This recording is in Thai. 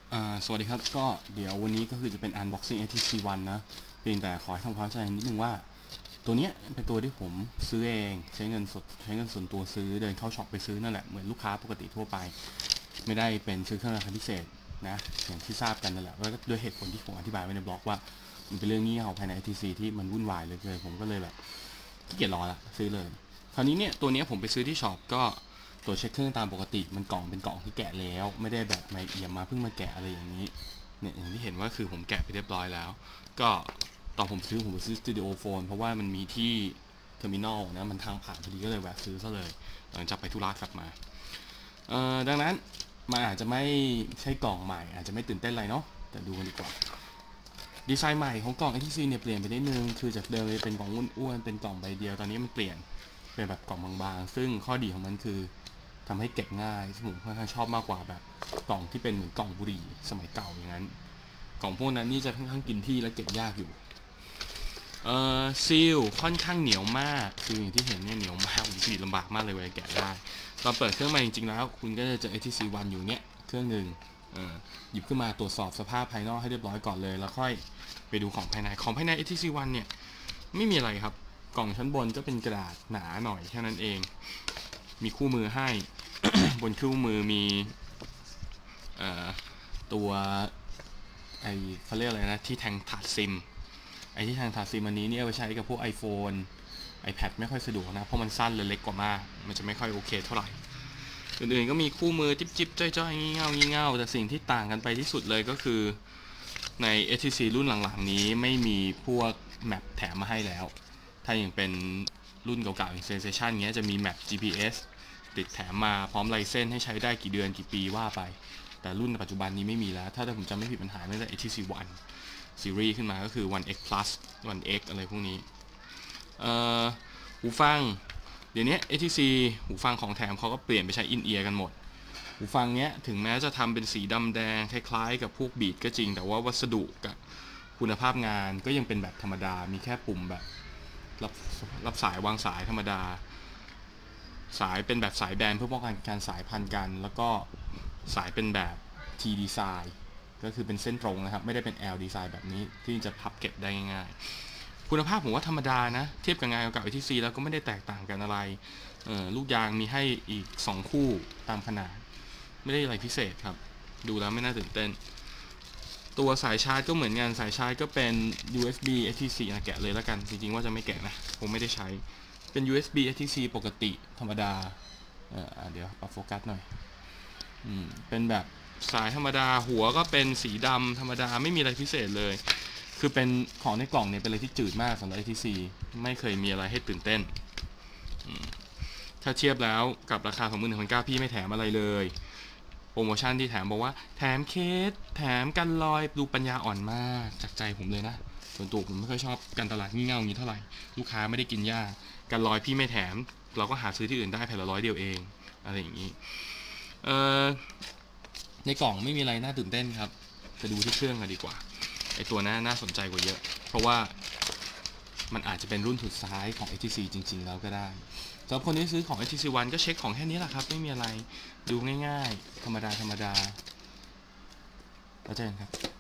สวัสดีครับก็เดี๋ยววันนี้ก็คือจะเป็น unboxing HTC One นะเพียงแต่ขอทำความเข้าใจนิดนึงว่าตัวเนี้ยเป็นตัวที่ผมซื้อเองใช้เงินสดใช้เงินส่วนตัวซื้อเดินเข้าช็อปไปซื้อนั่นแหละเหมือนลูกค้าปกติทั่วไปไม่ได้เป็นซื้อเครื่องราคาพิเศษนะอย่างที่ทราบกันนั่นแหละแล้วก็ด้วยเหตุผลที่ผมอธิบายไว้ในบล็อกว่ามันเป็นเรื่องงี่เง่าภายใน HTC ที่มันวุ่นวายเลยผมก็เลยแบบขี้เกียจรอละซื้อเลยคราวนี้เนี่ยตัวนี้ผมไปซื้อที่ช็อปก็ตรวจเช็คเครื่องตามปกติมันกล่องเป็นกล่องที่แกะแล้วไม่ได้แบบมาเอี่ยมมาเพิ่งมาแกะอะไรอย่างนี้เนี่ยอย่างที่เห็นว่าคือผมแกะไปเรียบร้อยแล้วก็ตอนผมซื้อสตูดิโอโฟนเพราะว่ามันมีที่เทอร์มินอลนะมันทางผ่านพอดีก็เลยแวะซื้อซะเลยหลังจากไปธุระกลับมาดังนั้นมันอาจจะไม่ใช่กล่องใหม่อาจจะไม่ตื่นเต้นอะไรเนาะแต่ดูกันดีกว่าดีไซน์ใหม่ของกล่อง HTC เนี่ยเปลี่ยนไปนิดนึงคือจากเดิมเลยเป็นกล่องอ้วนๆเป็นกล่องใบเดียวตอนนี้มันเปลี่ยนเป็นแบบกล่องบางๆซึ่งข้อดีของมันคือทำให้เก็บง่ายผมค่อนข้างชอบมากกว่าแบบกล่องที่เป็นเหมือนกล่องบุหรี่สมัยเก่าอย่างนั้นกล่องพวกนั้นนี่จะค่อนข้างกินที่และเก็บยากอยู่ซีลค่อนข้างเหนียวมากคืออย่างที่เห็นเนี่ยเหนียวมากผมฉีดลำบากมากเลยเวลาแกะได้ตอนเปิดเครื่องมาจริงๆแล้วคุณก็จะเจอ HTC One อยู่เนี่ยเครื่องหนึ่งหยิบขึ้นมาตรวจสอบสภาพภายนอกให้เรียบร้อยก่อนเลยแล้วค่อยไปดูของภายในHTC One เนี่ยไม่มีอะไรครับกล่องชั้นบนก็เป็นกระดาษหนาหน่อยแค่นั้นเองมีคู่มือให้ บนคู่มือมีตัวเขาเรียกอะไรนะที่แทงถาดซิมที่แทงถาดซิมอันนี้เนี่ยไปใช้กับพวก iPhone iPad ไม่ค่อยสะดวกนะเพราะมันสั้นและเล็กกว่ามากมันจะไม่ค่อยโอเคเท่าไหร่อื่นๆก็มีคู่มือจิ๊บๆจ้อยๆงี่เง่าแต่สิ่งที่ต่างกันไปที่สุดเลยก็คือใน HTC รุ่นหลังๆนี้ไม่มีพวกแมปแถมมาให้แล้วถ้าอย่างเป็นรุ่นเก่าๆอย่าง Sensation เงี้ยจะมีแมป GPS ติดแถมมาพร้อมไลเซนส์ให้ใช้ได้กี่เดือนกี่ปีว่าไปแต่รุ่นปัจจุบันนี้ไม่มีแล้วถ้าผมจำไม่ผิดปัญหาตั้งแต่ HTC One Series ขึ้นมาก็คือ One X Plus One X อะไรพวกนี้หูฟังเดี๋ยวนี้ HTC หูฟังของแถมเขาก็เปลี่ยนไปใช้อินเอียร์กันหมดหูฟังเนี้ยถึงแม้จะทำเป็นสีดำแดงคล้ายๆกับพวกบีทก็จริงแต่ว่าวัสดุกับคุณภาพงานก็ยังเป็นแบบธรรมดามีแค่ปุ่มแบบรับสายวางสายธรรมดาสายเป็นแบบสายแบนเพื่อป้องกันการสายพันกันแล้วก็สายเป็นแบบ T design ก็คือเป็นเส้นตรงนะครับไม่ได้เป็น L design แบบนี้ที่จะพับเก็บได้ง่ายๆคุณภาพผมว่าธรรมดานะเทียบกับงานเก่าๆ HTC แล้วก็ไม่ได้แตกต่างกันอะไรลูกยางมีให้อีก2คู่ตามขนาดไม่ได้อะไรพิเศษครับดูแล้วไม่น่าตื่นเต้นตัวสายชาร์จก็เหมือนกันสายชาร์จก็เป็น USB HTC แกะเลยแล้วกันจริงๆว่าจะไม่แกะนะผมไม่ได้ใช้เป็น USB HTC ปกติธรรมดาเดี๋ยวปรับโฟกัสหน่อยเป็นแบบสายธรรมดาหัวก็เป็นสีดำธรรมดาไม่มีอะไรพิเศษเลยคือเป็นของในกล่องเนี่ยเป็นอะไรที่จืดมากสำหรับ HTC ไม่เคยมีอะไรให้ตื่นเต้นถ้าเทียบแล้วกับราคา 21,900 พี่ไม่แถมอะไรเลยโปรโมชั่นที่แถมบอกว่าแถมเคสแถมกันรอยดูปัญญาอ่อนมากจากใจผมเลยนะส่วนตัวผมไม่ค่อยชอบการตลาดงี่เง่าอย่างนี้เท่าไหร่ลูกค้าไม่ได้กินยากกันรอยพี่ไม่แถมเราก็หาซื้อที่อื่นได้แผ่นละ100 เดียวเองอะไรอย่างนี้ในกล่องไม่มีอะไรน่าตื่นเต้นครับจะดูที่เครื่องกันดีกว่าไอตัวน่าสนใจกว่าเยอะเพราะว่ามันอาจจะเป็นรุ่นสุดท้ายของ HTC จริงๆแล้วก็ได้สำหรับคนที่ซื้อของ HTC One ก็เช็คของแค่นี้แหละครับไม่มีอะไรดูง่ายๆธรรมดาแล้วเจอกันครับ